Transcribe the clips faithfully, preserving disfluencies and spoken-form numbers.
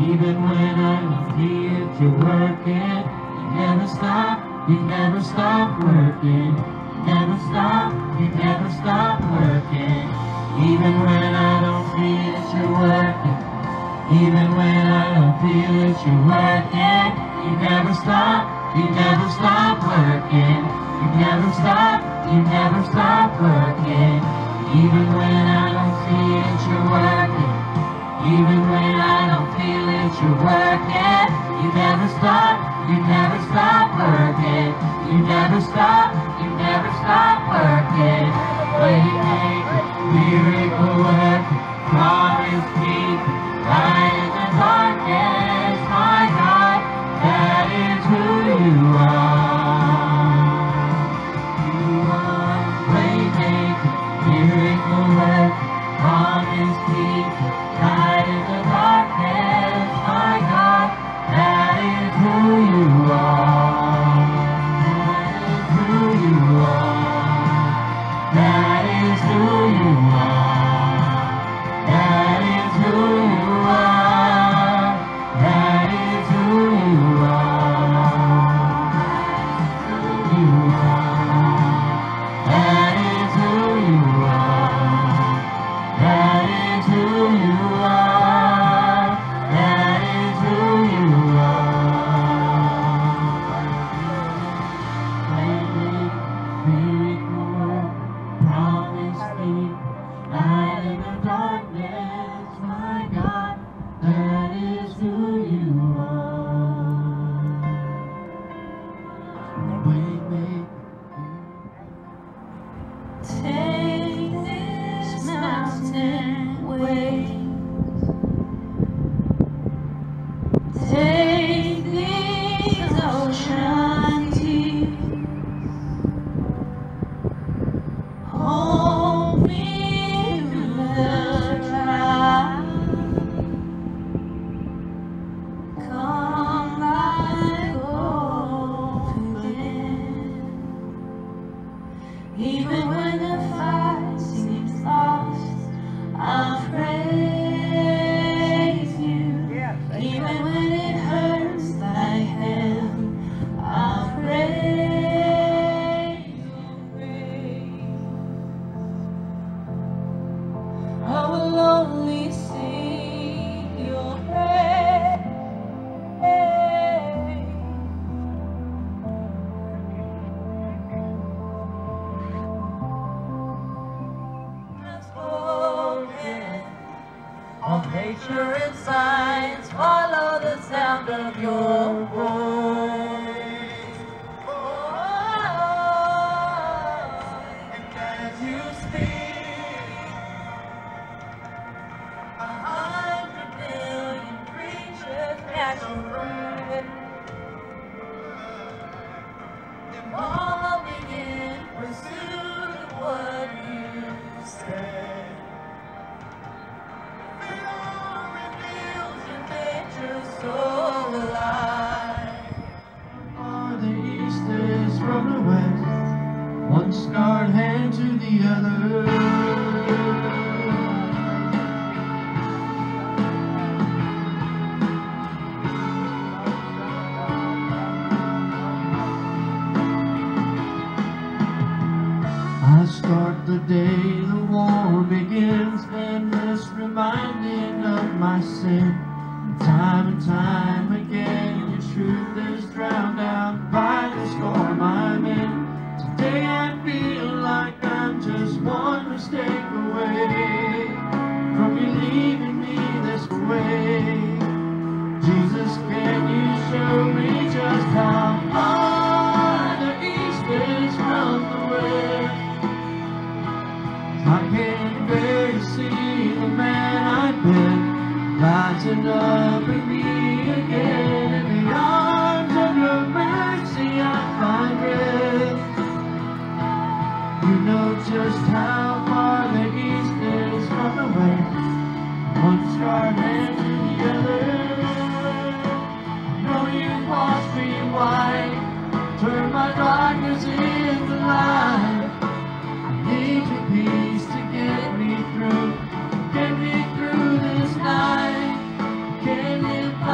Even when I don't see it, you're working. You never stop, you never stop working. You never stop, you never stop working. Even when I don't see it, you're working. Even when I don't feel it, you're working. You never stop, you never stop working. You never stop, you never stop working. Even when I don't see it, you're working. Even when I don't feel it, you're working. You never stop, you never stop working. You never stop, you never stop working. Waymaker, miracle worker, promise keeper, light in the darkness, my God, that is who you are. You are waymaker, miracle worker, promise keeper, light in the darkness, my God, that is who you are. That is who you are. That is who you are. That is who you are. That is who you are. You are. That is who you are. That is who you are. That is who you are. Miracle worker, promise keeper, light in the darkness, my God, that is who you are. Waymaker. Take this mountain waves, take these ocean deeps, hold me through the trial, come like open. Even when the fight seems lost, I'll praise you. Even when it hurts like hell, I'll praise you. I will only sing your praise. All nature and science follow the sound of your voice. Oh, and as you speak, a hundred billion creatures catch a breath, and all begin pursuit of what you say. So alive. Are the easters from the west, one scarred hand to the other. I start the day, the war begins, endless reminding of my sin. Time and time again, your truth is drowned out by the storm I'm in. Today I feel like I'm just one mistake away from you leaving me this way. Jesus, can you show me just how far the east is from the west? I can barely see the man I've been, rising up in me again. In the arms of your mercy I find rest. You know just how far the east is from the west, one scarred hand to the other. I know you've washed me white, turned my darkness into light. I need your peace to get me through, get me through this night. Can't live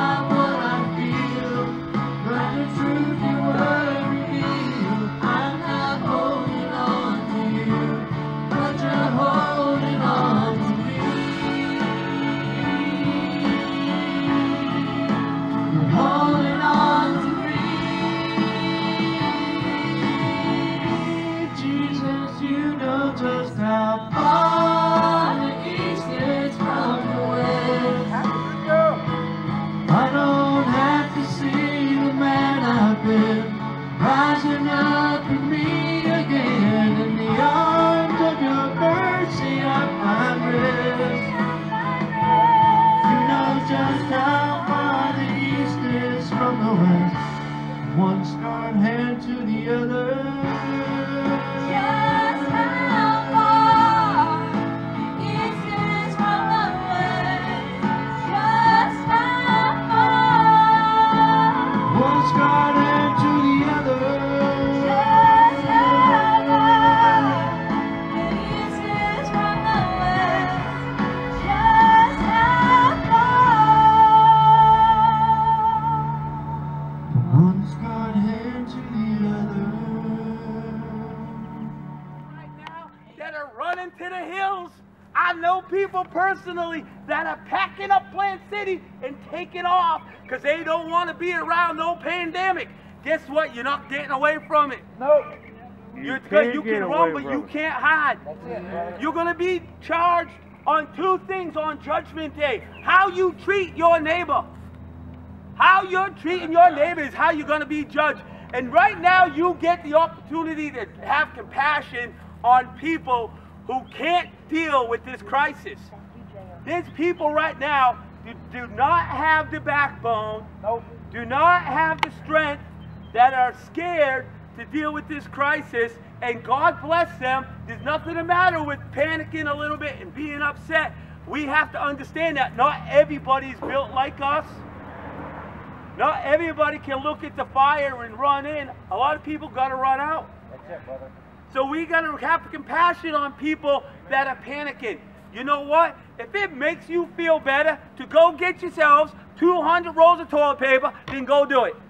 personally that are packing up Plant City and taking off because they don't want to be around no pandemic. Guess what? You're not getting away from it. Nope. You're, can't you get can away run, but from you it. can't hide. That's it, brother. You're going to be charged on two things on Judgment Day. How you treat your neighbor. How you're treating your neighbor is how you're going to be judged. And right now you get the opportunity to have compassion on people who can't deal with this crisis. There's people right now who do not have the backbone, Nope. do not have the strength, that are scared to deal with this crisis, and God bless them. There's nothing the matter with panicking a little bit and being upset. We have to understand that not everybody's built like us. Not everybody can look at the fire and run in. A lot of people got to run out. That's it, brother. So we got to have compassion on people that are panicking. You know what? If it makes you feel better to go get yourselves two hundred rolls of toilet paper, then go do it.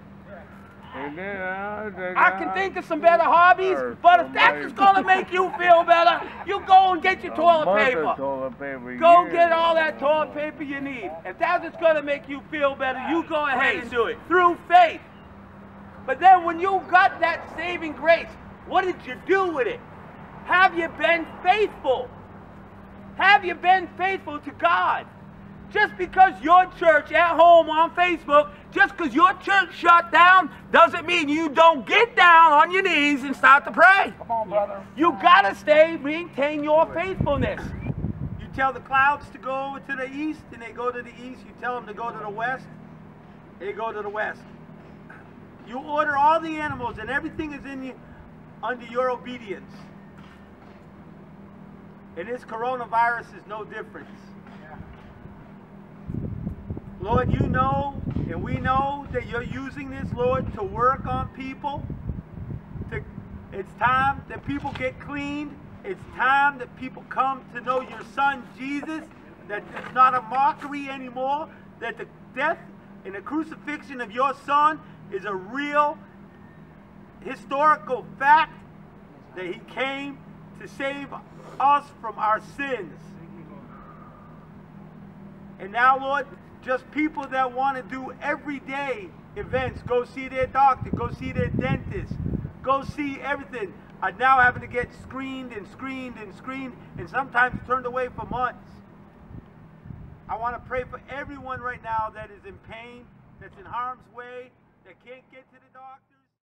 I can think of some better hobbies, but if that's going to make you feel better, you go and get your toilet paper. Toilet paper Go yeah. get all that toilet paper you need. If that's what's going to make you feel better, you go ahead and do it through faith. But then when you got that saving grace, what did you do with it? Have you been faithful? Have you been faithful to God? Just because your church at home on Facebook, just because your church shut down, doesn't mean you don't get down on your knees and start to pray. Come on, brother. You gotta stay, maintain your faithfulness. You tell the clouds to go over to the east, and they go to the east. You tell them to go to the west, they go to the west. You order all the animals, and everything is in you under your obedience. And this coronavirus is no difference. Lord, you know, and we know that you're using this, Lord, to work on people. To, it's time that people get cleaned. It's time that people come to know your Son, Jesus, that it's not a mockery anymore, that the death and the crucifixion of your Son is a real historical fact, that he came to save us from our sins. And now, Lord, just people that want to do everyday events, go see their doctor, go see their dentist, go see everything, are now having to get screened and screened and screened, and sometimes turned away for months. I want to pray for everyone right now that is in pain, that's in harm's way, that can't get to the doctor.